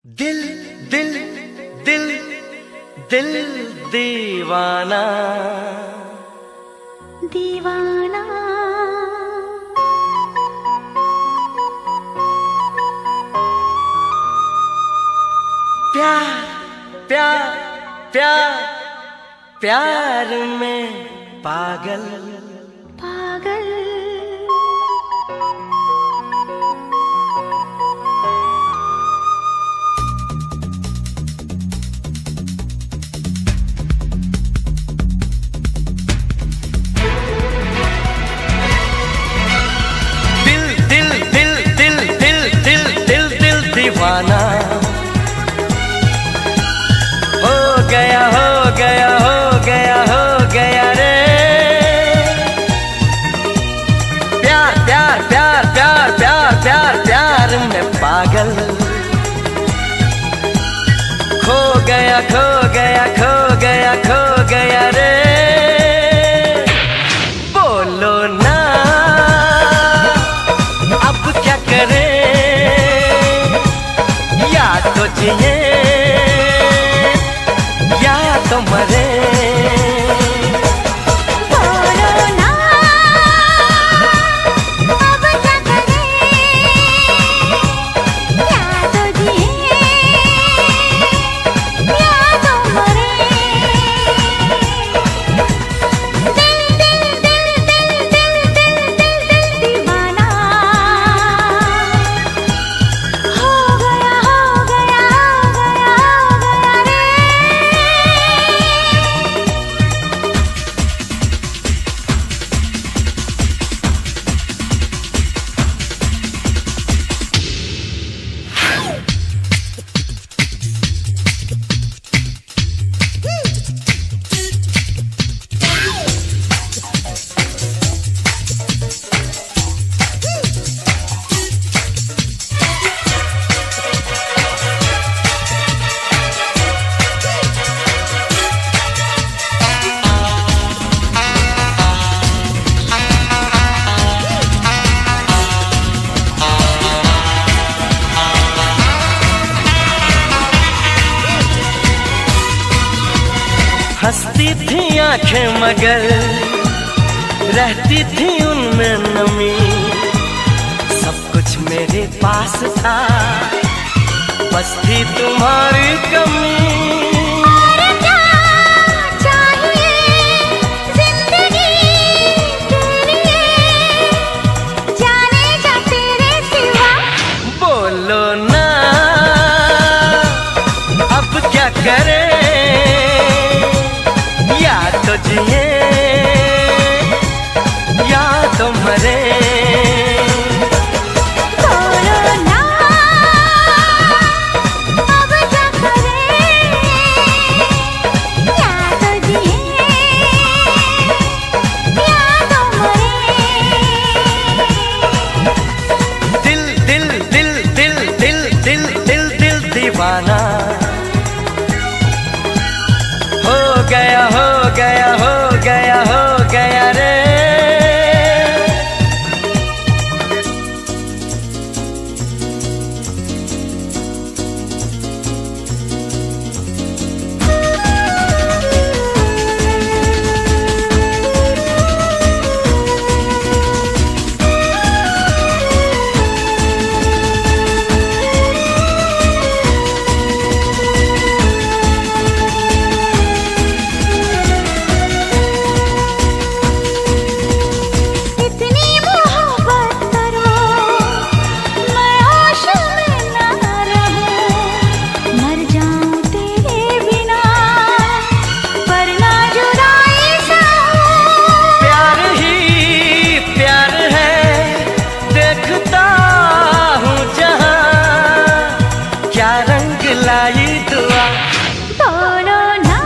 दिल दिल दिल दिल दीवाना दीवाना प्यार प्यार प्यार प्यार में पागल पागल दीवाना हो गया हो गया हो गया हो गया रे। प्यार प्यार प्यार प्यार प्यार प्यार प्यार में पागल खो गया खो गया खो गया खो गया रे। बोलो ना अब क्या करें, या तो जिए या तो मरे। बोलो ना अब क्या करें, या तो जिए या तो मरे। दिल दिल दिल दिल दिल दिल दिल दिल दीवाना हो गया हो गया हो गया रे। हंसती थी आंखें मगर रहती थी उनमें नमी। सब कुछ मेरे पास था, बस थी तुम्हारी कमी। और क्या चाहिए जिंदगी के लिए, जाने जा तेरे सिवा। बोलो ना अब क्या करें, या तो जिए या तो मरे। बोलो ना अब क्या करें, या तो जिए या तो मरे। दिल दिल दिल दिल दिल दिल दिल दिल दीवाना हो गया हो गया हो गया हो गया रे। बोलो ना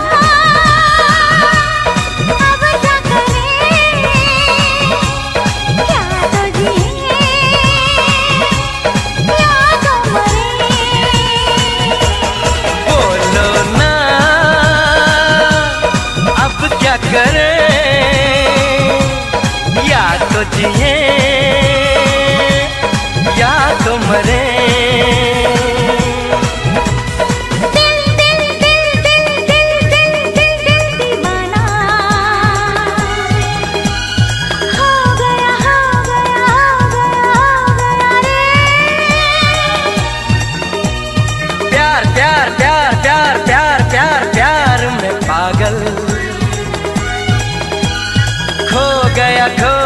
अब क्या करें, या तो जिए या तो मरे। बोलो ना अब क्या करें, या तो जिए या तो मरे। गया खो